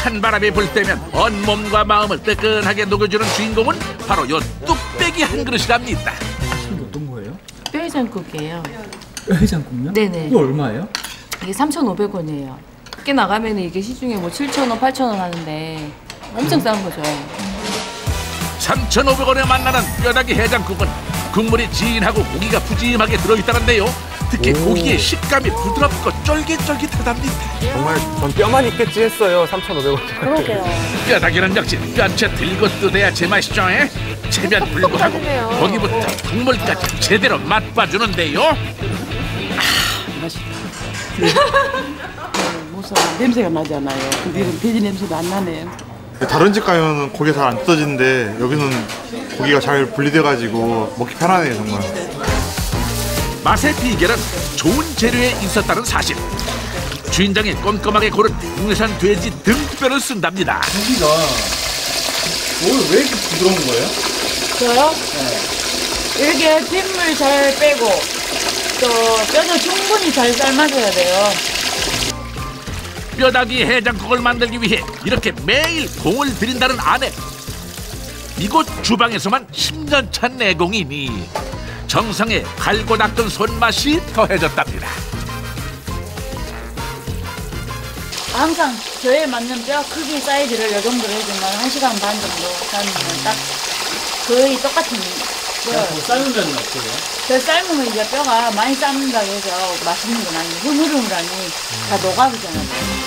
찬바람이 불 때면 온몸과 마음을 뜨끈하게 녹여주는 주인공은 바로 요 뚝배기 한 그릇이랍니다. 이게 어떤 거예요? 뼈해장국이에요. 뼈해장국요? 네네. 이거 얼마예요? 이게 3,500원이에요. 밖에 나가면 이게 시중에 뭐 7,000원, 8,000원 하는데 엄청 싼 거죠. 3,500원에 만나는 뼈다귀 해장국은 국물이 진하고 고기가 푸짐하게 들어있다는데요. 특히 고기의 식감이 부드럽고 쫄깃쫄깃하답니다. 정말 전 뼈만 있겠지 했어요. 3,500원. 그러게요. 뼈다귀는 역시 뼈채 들고 뜯어야 제맛이죠. 체면 불구하고 고기부터 국물까지 제대로 맛봐주는데요. 무슨 냄새가 나잖아요. 근데 이건 돼지 냄새도 안 나네요. 다른 집 가면 고기가 잘 안 뜯어지는데 여기는 고기가 잘 분리돼가지고 먹기 편하네요 정말. 맛의 비결은 좋은 재료에 있었다는 사실. 주인장이 꼼꼼하게 고른 국내산 돼지 등뼈를 쓴답니다. 고기가 오늘 왜 이렇게 부드러운 거예요? 저요? 네. 이렇게 핏물 잘 빼고 또 뼈도 충분히 잘 삶아줘야 돼요. 뼈다귀 해장국을 만들기 위해 이렇게 매일 공을 들인다는 아내. 이곳 주방에서만 10년 차 내공이니 정성에 갈고 닦은 손맛이 더해졌답니다. 항상 저에 맞는 뼈 크기 사이즈를 이 정도로 해주면 1시간 반 정도 삶으면 딱 거의 똑같은 뼈. 삶으면 어때요? 저 삶으면 이제 뼈가 많이 삶는다고 해서 맛있는 건 아니고 흐물흐물하니 다 녹아버잖아요.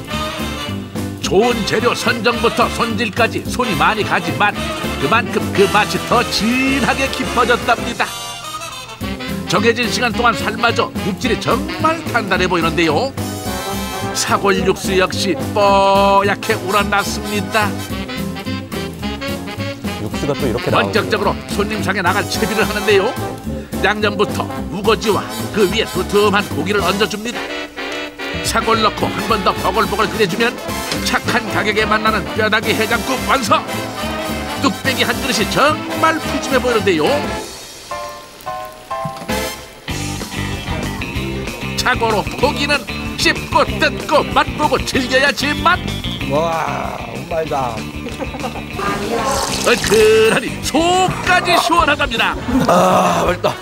좋은 재료 선정부터 손질까지 손이 많이 가지만 그만큼 그 맛이 더 진하게 깊어졌답니다. 정해진 시간 동안 삶아져 육질이 정말 단단해 보이는데요. 사골 육수 역시 뽀얗게 우러났습니다. 육수가 또 이렇게 나오네요. 본격적으로 손님상에 나갈 채비를 하는데요. 양념부터 우거지와 그 위에 두툼한 고기를 얹어줍니다. 사골 넣고 한 번 더 버글버글 끓여주면 착한 가격에 만나는 뼈다귀 해장국 완성! 뚝배기 한 그릇이 정말 푸짐해 보이는데요. 자고로 고기는 씹고 뜯고 맛보고 즐겨야지 맛! 와, 엄마이다. 얼큰하니 속까지 시원하답니다. 아, 맛있다.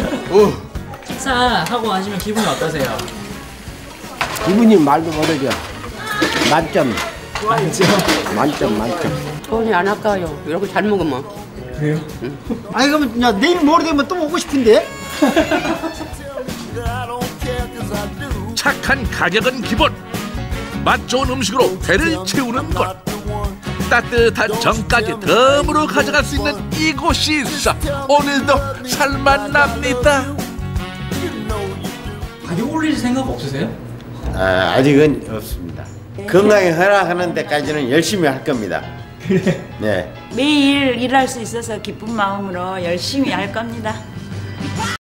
식사하고 가시면 기분이 어떠세요? 기분이 말도 못하죠. 만점. 만점? 만점. 돈이 안 아까워요. 이렇게 잘 먹으면. 그래요? 아니 그러면 야, 내일 모레 되면 또 오고 싶은데? 착한 가격은 기본. 맛 좋은 음식으로 배를 채우는 것. 따뜻한 정까지 덤으로 가져갈 수 있는 이곳이 있어 오늘도 살만납니다. 가격 올릴 생각 없으세요? 아직은 없습니다. 건강이 허락하는 데까지는 열심히 할 겁니다. 그래? 네. 매일 일할 수 있어서 기쁜 마음으로 열심히 할 겁니다.